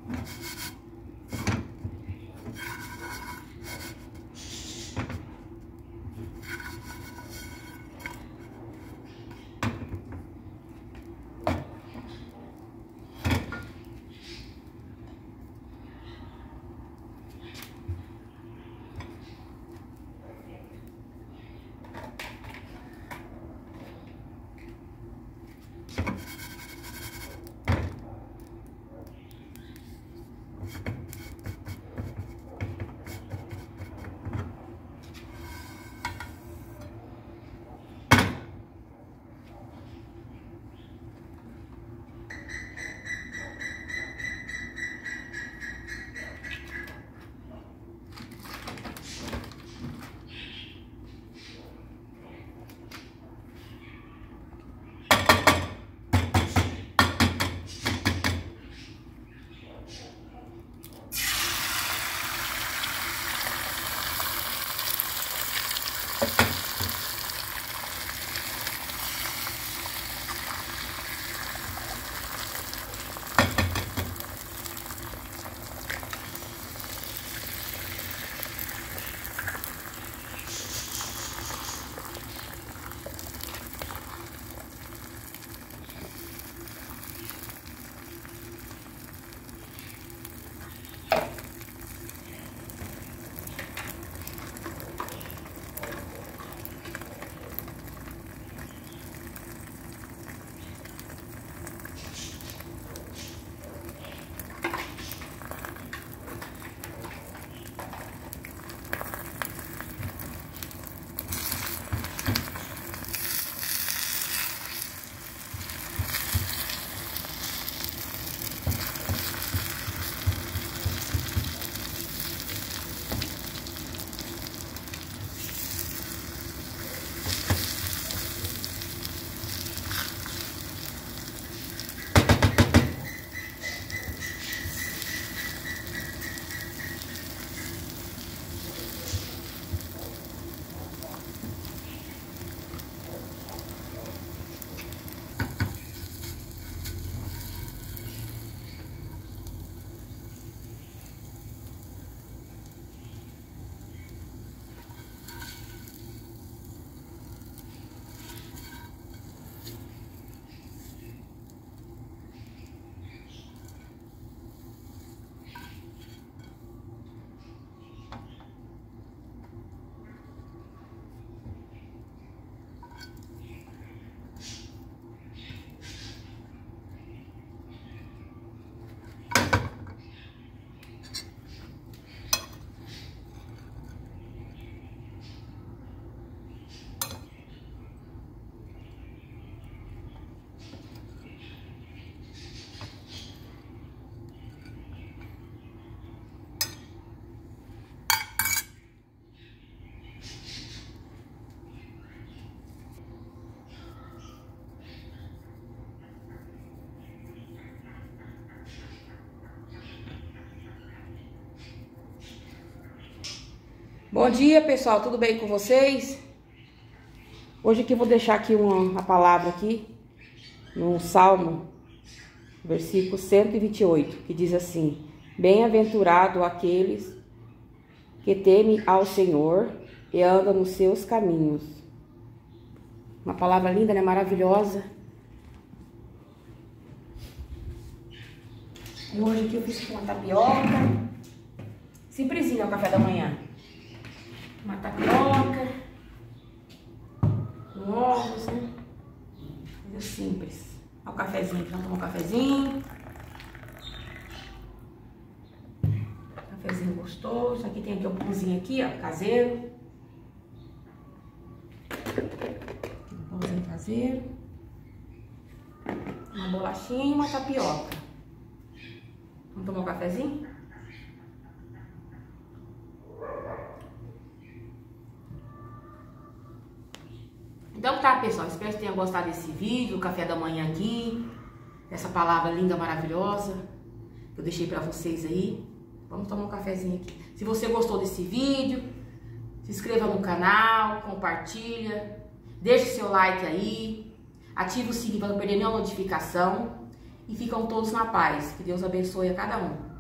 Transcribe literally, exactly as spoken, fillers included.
Bom dia, pessoal, tudo bem com vocês? Hoje aqui eu vou deixar aqui uma, uma palavra aqui no Salmo, versículo cento e vinte e oito, que diz assim: bem-aventurado aqueles que temem ao Senhor e andam nos seus caminhos. Uma palavra linda, né? Maravilhosa. E hoje aqui eu fiz uma tapioca. Simplesinho, é o café da manhã. Uma tapioca. Com ovos, né? Coisa simples. Olha o cafezinho. Vamos tomar um cafezinho. Cafezinho gostoso. Aqui tem aqui um pãozinho aqui, ó, caseiro. Um pãozinho caseiro. Uma bolachinha e uma tapioca. Vamos tomar um cafezinho? Então tá, pessoal, espero que tenham gostado desse vídeo, o café da manhã aqui, essa palavra linda, maravilhosa, que eu deixei pra vocês aí. Vamos tomar um cafezinho aqui. Se você gostou desse vídeo, se inscreva no canal, compartilha, deixe seu like aí, ative o sininho para não perder nenhuma notificação e ficam todos na paz. Que Deus abençoe a cada um.